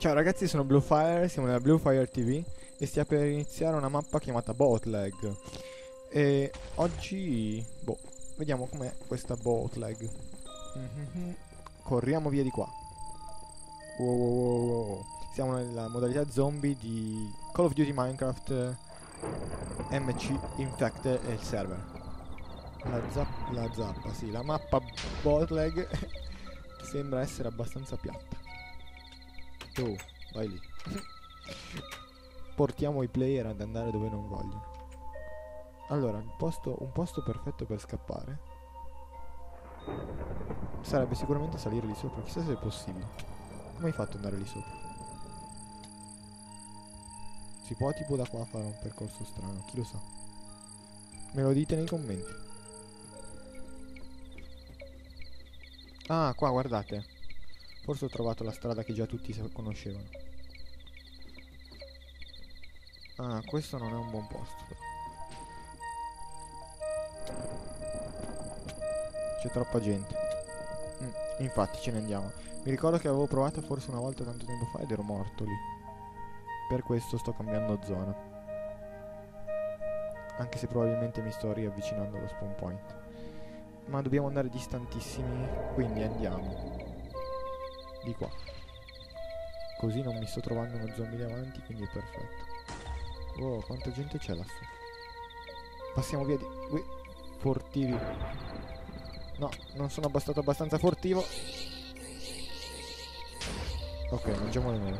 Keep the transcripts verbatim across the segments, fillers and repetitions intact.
Ciao ragazzi, sono Bluefire, siamo nella Bluefire T V e stia per iniziare una mappa chiamata Bootleg. E oggi, boh, vediamo com'è questa Bootleg. Mhm. Corriamo via di qua. Wow, wow, wow, wow. Siamo nella modalità zombie di Call of Duty Minecraft eh, M C Infect e il server. La, zap- la zappa, sì, la mappa Bootleg sembra essere abbastanza piatta. Oh, vai lì. Portiamo i player ad andare dove non vogliono. Allora, il posto, un posto perfetto per scappare sarebbe sicuramente salire lì sopra. Chissà se è possibile. Come hai fatto ad andare lì sopra? Si può tipo da qua fare un percorso strano? Chi lo sa? Me lo dite nei commenti. Ah, qua guardate. Forse ho trovato la strada che già tutti conoscevano. Ah, questo non è un buon posto però. C'è troppa gente. Mm, infatti ce ne andiamo. Mi ricordo che avevo provato forse una volta tanto tempo fa ed ero morto lì. Per questo sto cambiando zona. Anche se probabilmente mi sto riavvicinando allo spawn point. Ma dobbiamo andare distantissimi, quindi andiamo di qua. Così non mi sto trovando uno zombie davanti, quindi è perfetto. Wow, quanta gente c'è lassù. Passiamo via di... Ui, fortivi. No, non sono stato abbastanza furtivo. Ok, mangiamole noi.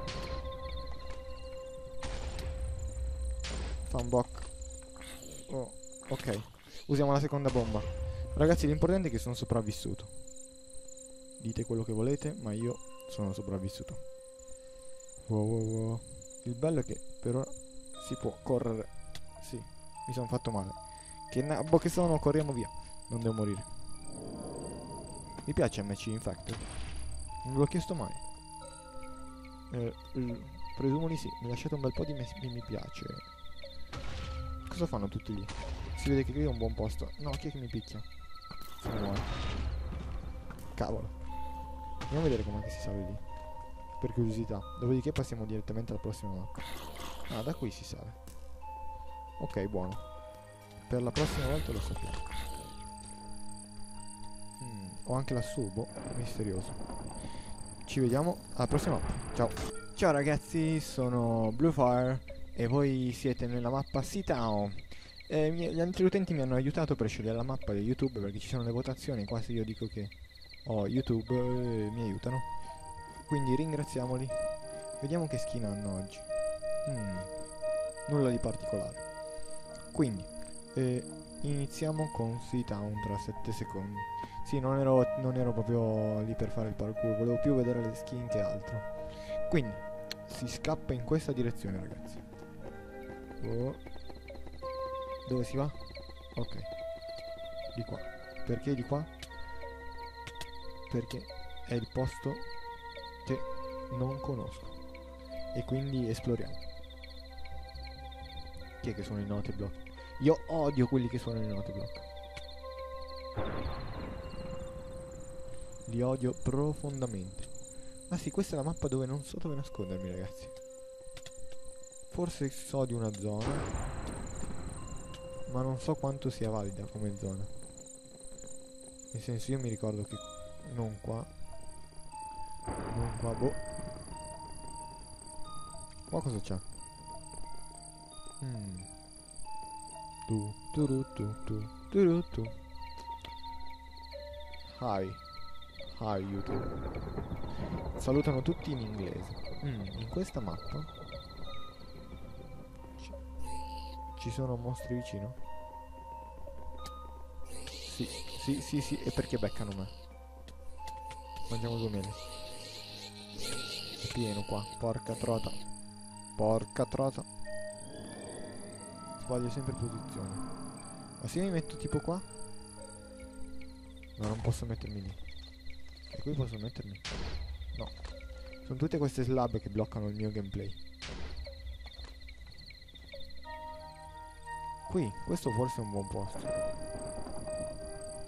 Fa un bock. Oh, ok. Usiamo la seconda bomba. Ragazzi, l'importante è che sono sopravvissuto. Dite quello che volete, ma io sono sopravvissuto. Wow, wow, wow. Il bello è che per ora si può correre. Sì, mi sono fatto male. Che nabbo che sono, corriamo via. Non devo morire. Mi piace M C Infect. Non ve l'ho chiesto mai. Eh, eh, presumo di sì. Mi lasciate un bel po' di me- mi, mi piace. Cosa fanno tutti lì? Si vede che qui è un buon posto. No, chi è che mi picchia? Se ne muore. Cavolo. Andiamo a vedere com'è che si sale lì. Per curiosità. Dopodiché passiamo direttamente alla prossima mappa. Ah, da qui si sale. Ok, buono. Per la prossima volta lo sappiamo. Mm, ho anche lassù, boh, misterioso. Ci vediamo alla prossima mappa. Ciao. Ciao ragazzi, sono Bluefire e voi siete nella mappa Seatown. Eh, mi- gli altri utenti mi hanno aiutato per scegliere la mappa di YouTube perché ci sono le votazioni. Qua se io dico che ho YouTube eh, mi aiutano. Quindi ringraziamoli. Vediamo che skin hanno oggi. Mm, nulla di particolare. Quindi, eh, iniziamo con Seatown tra sette secondi. Sì, non ero, non ero proprio lì per fare il parkour, volevo più vedere le skin che altro. Quindi, si scappa in questa direzione, ragazzi. Oh. Dove si va? Ok. Di qua. Perché di qua? Perché è il posto che non conosco. E quindi esploriamo. Chi è che sono i note block? Io odio quelli che suonano i note block. Li odio profondamente. Ah sì, questa è la mappa dove non so dove nascondermi, ragazzi. Forse so di una zona, ma non so quanto sia valida come zona. Nel senso, io mi ricordo che non qua. Non qua, boh. Qua cosa c'è? Mm. Tu, turu, tu, tu, turu, tu. Hi. Hi, YouTube. Salutano tutti in inglese. Mm, in questa mappa ci, ci sono mostri vicino? Sì, sì, sì, sì. E perché beccano me? Mangiamo due mele. È pieno qua. Porca trota. Porca trota. Sbaglio sempre posizione. Ma se mi metto tipo qua? No, non posso mettermi lì. E qui posso mettermi? No. Sono tutte queste slab che bloccano il mio gameplay. Qui, questo forse è un buon posto.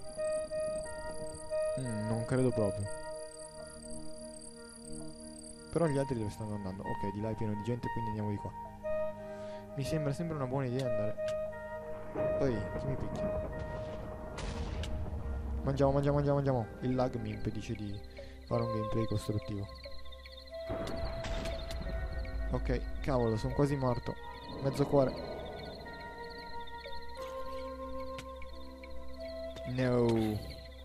Mm, non credo proprio. Però gli altri dove stanno andando? Ok, di là è pieno di gente, quindi andiamo di qua. Mi sembra sempre una buona idea andare. Ehi, chi mi picchia? Mangiamo, mangiamo, mangiamo, mangiamo. Il lag mi impedisce di fare un gameplay costruttivo. Ok, cavolo, sono quasi morto. Mezzo cuore. No.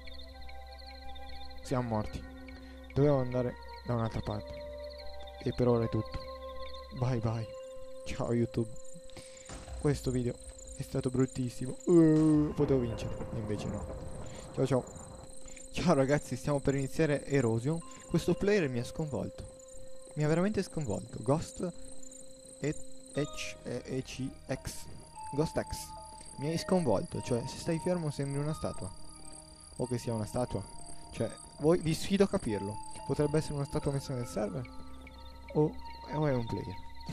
Siamo morti. Dovevo andare da un'altra parte. E per ora è tutto. Bye bye. Ciao YouTube. Questo video è stato bruttissimo. Uh, potevo vincere, invece no. Ciao ciao. Ciao ragazzi, stiamo per iniziare Erosion. Questo player mi ha sconvolto. Mi ha veramente sconvolto. Ghost E C X Ghost X. Mi hai sconvolto. Cioè, se stai fermo sembri una statua. O che sia una statua. Cioè, voi vi sfido a capirlo. Potrebbe essere una statua messa nel server? O, o è un player?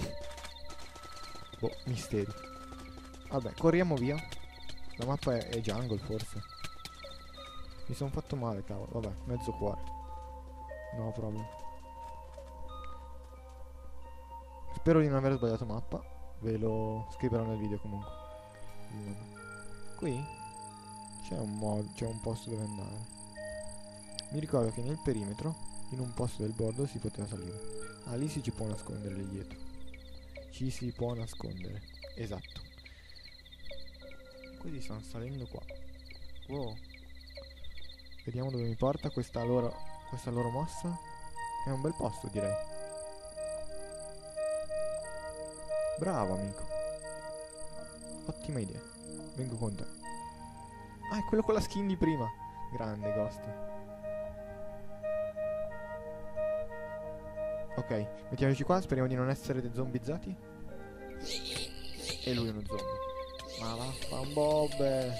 Boh, misteri. Vabbè, corriamo via. La mappa è, è jungle forse. Mi sono fatto male, cavolo. Vabbè, mezzo cuore. No problem. Spero di non aver sbagliato mappa. Ve lo scriverò nel video comunque. Qui c'è un mod, c'è un posto dove andare. Mi ricordo che nel perimetro, in un posto del bordo, si poteva salire. Ah, lì si ci può nascondere lì dietro. Ci si può nascondere. Esatto. Quindi stanno salendo qua. Wow. Vediamo dove mi porta questa loro, questa loro mossa. È un bel posto, direi. Bravo, amico. Ottima idea. Vengo con te. Ah, è quello con la skin di prima. Grande, Ghost. Ok, mettiamoci qua. Speriamo di non essere zombizzati. E lui è uno zombie. Ma vaffanbobbe.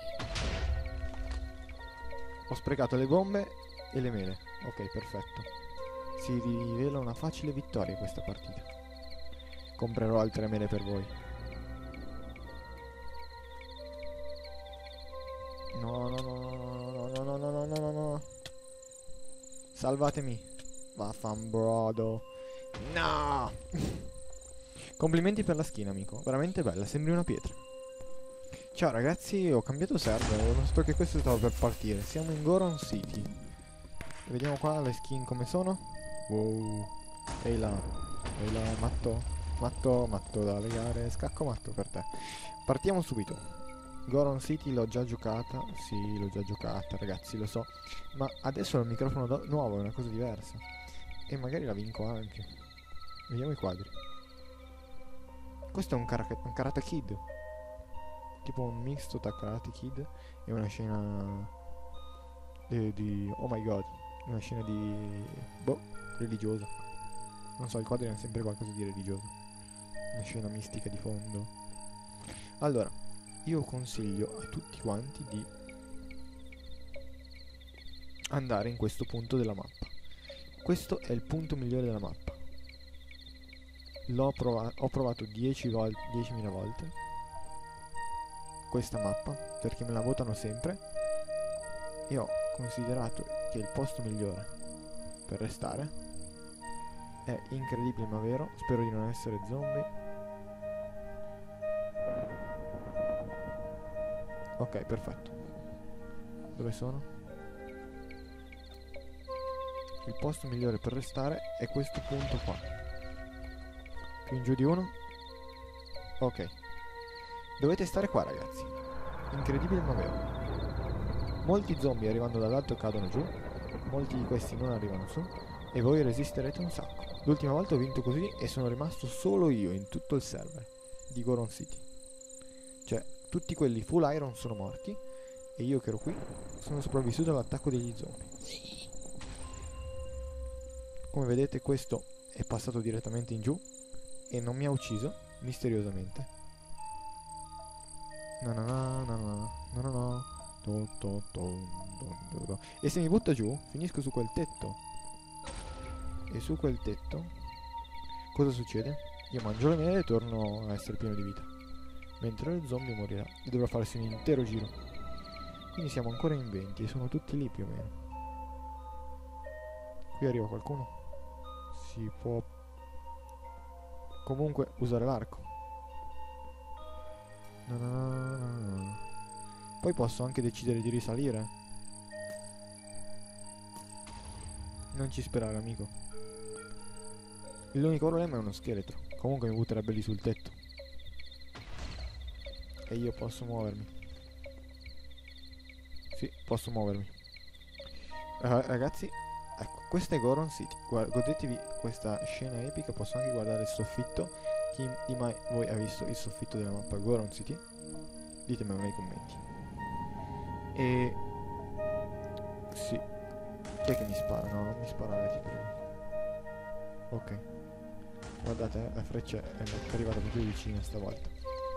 Ho sprecato le bombe e le mele. Ok, perfetto. Si rivela una facile vittoria questa partita. Comprerò altre mele per voi. No, no, no, no, no, no, no, no, no, no, no. Salvatemi. Vaffanbrodo. No. Complimenti per la skin, amico. Veramente bella, sembri una pietra. Ciao ragazzi, ho cambiato server. Ho notato che questo stava per partire. Siamo in Goron City. Vediamo qua le skin come sono. Wow. Ehi là. Ehi là, matto. Matto, matto da legare. Scacco matto per te. Partiamo subito. Goron City l'ho già giocata. Sì, l'ho già giocata, ragazzi, lo so. Ma adesso ho il microfono nuovo, è una cosa diversa. E magari la vinco anche. Vediamo i quadri. Questo è un, cara un Karate Kid. Tipo un misto tra Karate Kid e una scena di, di... oh my god. Una scena di... boh, religiosa. Non so, i quadri hanno sempre qualcosa di religioso. Una scena mistica di fondo. Allora, io consiglio a tutti quanti di andare in questo punto della mappa. Questo è il punto migliore della mappa. L'ho provato, ho provato diecimila volte questa mappa perché me la votano sempre e ho considerato che il posto migliore per restare è incredibile ma vero. Spero di non essere zombie. Ok, perfetto. Dove sono? Il posto migliore per restare è questo punto qua. Più in giù di uno. Ok. Dovete stare qua, ragazzi. Incredibile ma vero. Molti zombie arrivando dall'alto cadono giù. Molti di questi non arrivano su. E voi resisterete un sacco. L'ultima volta ho vinto così e sono rimasto solo io in tutto il server di Goron City. Cioè, tutti quelli full iron sono morti. E io che ero qui sono sopravvissuto all'attacco degli zombie. Come vedete questo è passato direttamente in giù e non mi ha ucciso, misteriosamente. No no no no no no no no. To, to, to, to, to, to. E se mi butta giù, finisco su quel tetto. E su quel tetto cosa succede? Io mangio le mele e torno a essere pieno di vita. Mentre lo zombie morirà e dovrà farsi un intero giro. Quindi siamo ancora in venti e sono tutti lì più o meno. Qui arriva qualcuno? si può comunque usare l'arco. No, no, no, no, no. Poi posso anche decidere di risalire. Non ci sperare, amico. L'unico problema è uno scheletro. Comunque mi butterebbe lì sul tetto. E io posso muovermi. Sì, posso muovermi. Uh, ragazzi, ecco, questa è Goron City. Guarda, godetevi questa scena epica. Posso anche guardare il soffitto. Chi di mai voi ha visto il soffitto della mappa Goron City? Ditemelo nei commenti. E... sì. Chi è che mi spara? No, non mi sparare, ti prego. Ok. Guardate, eh, la freccia è arrivata proprio vicina stavolta.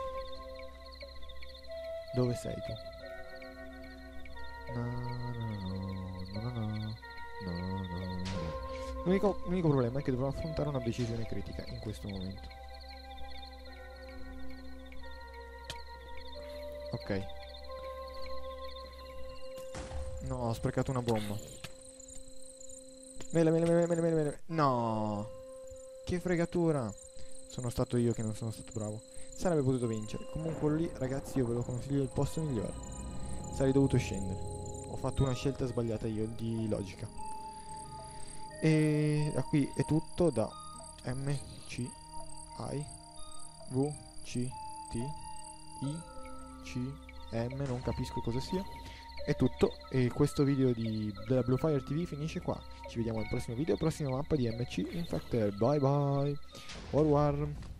Dove sei tu? No, no, no, no, no, no, no, no. L'unico, l'unico problema è che dovrò affrontare una decisione critica in questo momento. Ok. No, ho sprecato una bomba. Mele, mele, mele, mele, mele, mele. No. Che fregatura. Sono stato io che non sono stato bravo. Sarebbe potuto vincere. Comunque lì, ragazzi, io ve lo consiglio il posto migliore. Sarei dovuto scendere. Ho fatto una scelta sbagliata io di logica. E da qui è tutto da M C I V C T I C M, non capisco cosa sia. È tutto, e questo video di, della Bluefire T V finisce qua. Ci vediamo al prossimo video, prossima mappa di M C Infected. Bye bye. Au revoir.